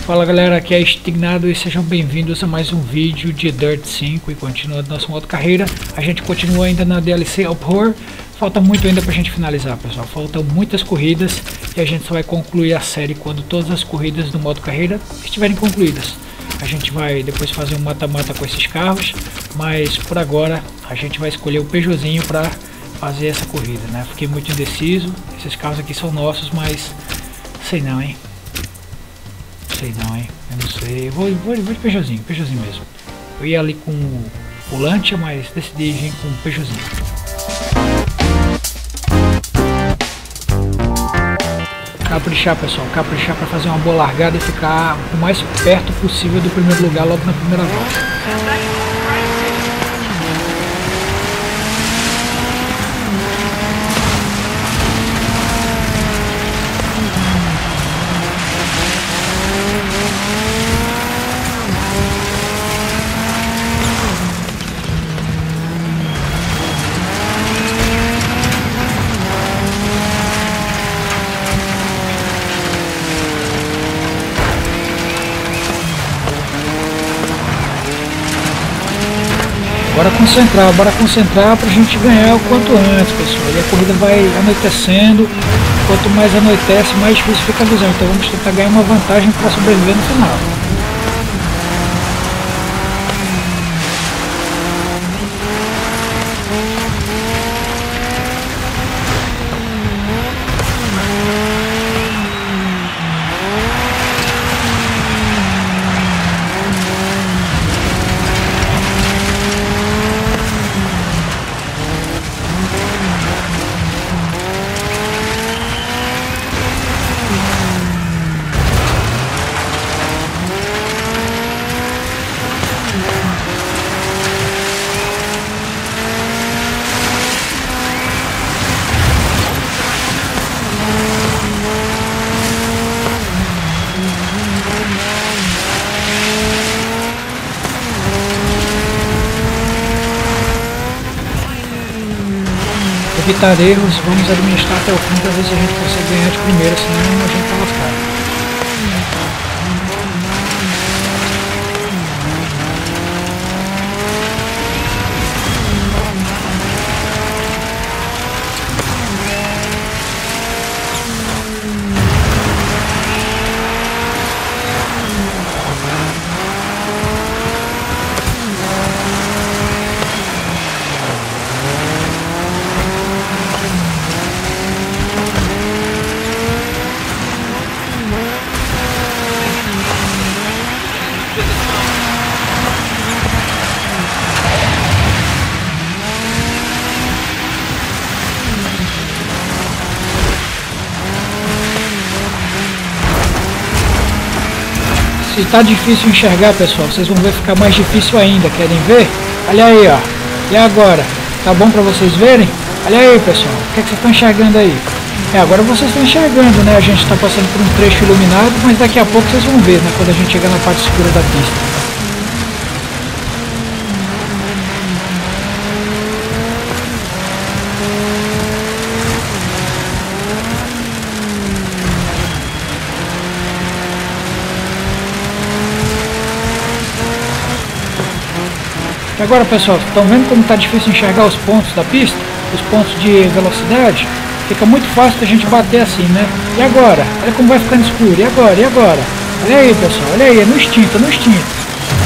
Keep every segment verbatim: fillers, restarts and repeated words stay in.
Fala galera, aqui é Estignado e sejam bem-vindos a mais um vídeo de Dirt cinco. E continuando nosso modo carreira, a gente continua ainda na D L C Uproar. Falta muito ainda pra gente finalizar, pessoal, faltam muitas corridas e a gente só vai concluir a série quando todas as corridas do modo carreira estiverem concluídas. A gente vai depois fazer um mata-mata com esses carros, mas por agora a gente vai escolher o Peugeotzinho para fazer essa corrida, né? Fiquei muito indeciso, esses carros aqui são nossos, mas sei não, hein? Sei não, hein? Eu não sei. Vou, vou, vou de Peugeotzinho, Peugeotzinho mesmo. Eu ia ali com o Lancia, mas decidi ir com o Peugeotzinho. Caprichar, pessoal, caprichar para fazer uma boa largada e ficar o mais perto possível do primeiro lugar logo na primeira volta. Bora concentrar, bora concentrar pra gente ganhar o quanto antes, pessoal. E a corrida vai anoitecendo. Quanto mais anoitece, mais difícil fica a visão. Então vamos tentar ganhar uma vantagem para sobreviver no final. Evitar erros, vamos administrar até o fim para ver se a gente consegue ganhar de primeira, senão a gente tá lascado. Se tá difícil enxergar, pessoal, vocês vão ver ficar mais difícil ainda. Querem ver? Olha aí, ó. E agora? Tá bom pra vocês verem? Olha aí, pessoal. O que é que vocês estão enxergando aí? É, agora vocês estão enxergando, né? A gente tá passando por um trecho iluminado, mas daqui a pouco vocês vão ver, né? Quando a gente chegar na parte escura da pista. E agora, pessoal, estão vendo como está difícil enxergar os pontos da pista? Os pontos de velocidade? Fica muito fácil a gente bater assim, né? E agora? Olha como vai ficando escuro. E agora? E agora? Olha aí, pessoal. Olha aí. É no instinto, é no instinto.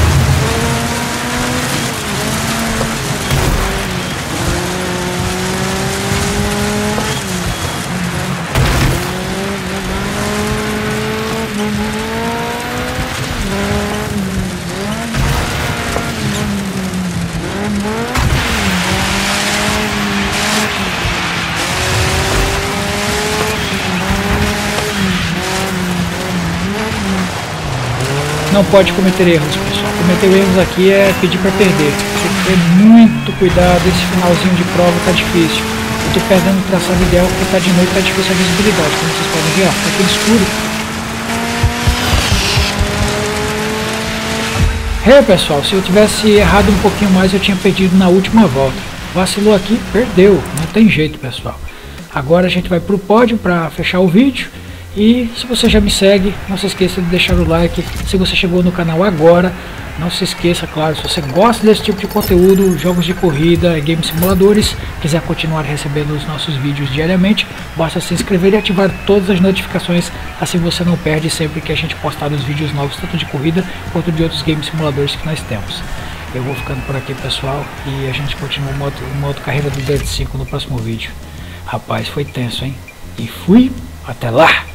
Não pode cometer erros, pessoal. Cometer erros aqui é pedir para perder. Tem que ter muito cuidado. Esse finalzinho de prova tá difícil. Eu tô perdendo o traçado ideal porque tá de noite, tá difícil a visibilidade. Como vocês podem ver, ó, tá aquele escuro. É, pessoal, se eu tivesse errado um pouquinho mais, eu tinha perdido na última volta. Vacilou aqui, perdeu. Não tem jeito, pessoal. Agora a gente vai pro pódio para fechar o vídeo. E se você já me segue, não se esqueça de deixar o like. Se você chegou no canal agora, não se esqueça, claro, se você gosta desse tipo de conteúdo, jogos de corrida, games simuladores, quiser continuar recebendo os nossos vídeos diariamente, basta se inscrever e ativar todas as notificações, assim você não perde sempre que a gente postar os vídeos novos, tanto de corrida quanto de outros games simuladores que nós temos. Eu vou ficando por aqui, pessoal, e a gente continua uma outra, uma outra carreira do Dirt cinco no próximo vídeo. Rapaz, foi tenso, hein? E fui, até lá!